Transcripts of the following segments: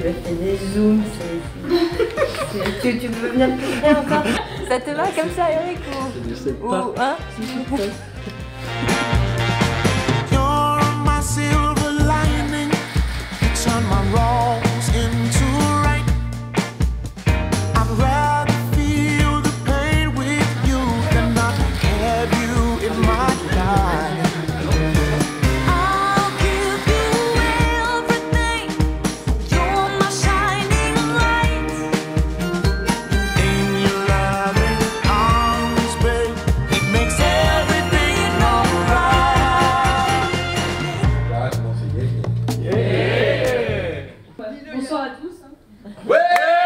lui as fait des zooms, tu veux venir me montrer encore? Ça te va comme ça, Eric, ou... Je sais pas. Ou, hein? Bonsoir à tous. Ouais,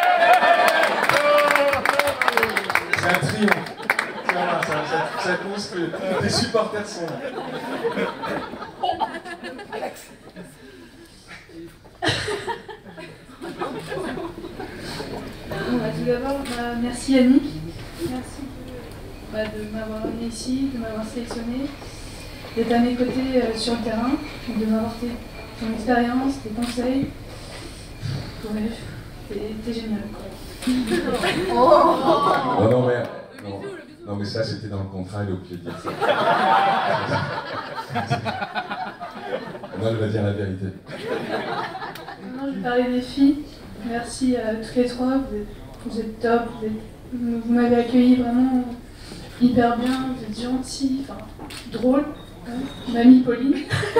c'est un triomphe. Ça construit. Les supporters sont là. Tout d'abord, merci Yannick. Merci de m'avoir amené ici, de m'avoir sélectionné, d'être à mes côtés sur le terrain, de m'apporter ton expérience, tes conseils. Ouais, t'es génial. Oh non, non, mais ça c'était dans le contrat, il est obligé de dire ça. Non, elle va dire la vérité. Maintenant, je vais parler des filles. Merci à toutes les trois, vous êtes top, vous m'avez accueilli vraiment hyper bien, vous êtes gentils, enfin, drôle. Mamie Pauline.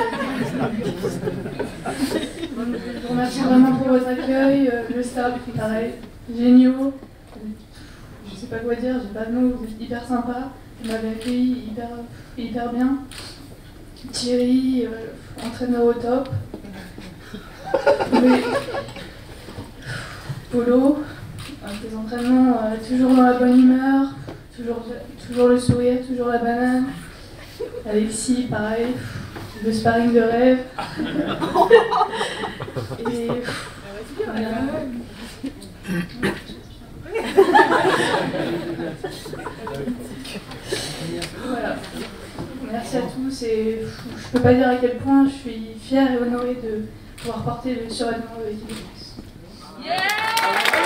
Je vous remercie vraiment pour votre accueil, le staff, pareil, géniaux. Je sais pas quoi dire, j'ai pas de mots, vous êtes hyper sympa. Vous m'avez accueilli hyper bien. Thierry, entraîneur au top. Polo, des entraînements toujours dans la bonne humeur, toujours le sourire, toujours la banane. Alexis, pareil, le sparring de rêve. Et voilà. Voilà. Merci à tous et je peux pas dire à quel point je suis fière et honorée de pouvoir porter le survêtement de l'équipe de France. Yeah!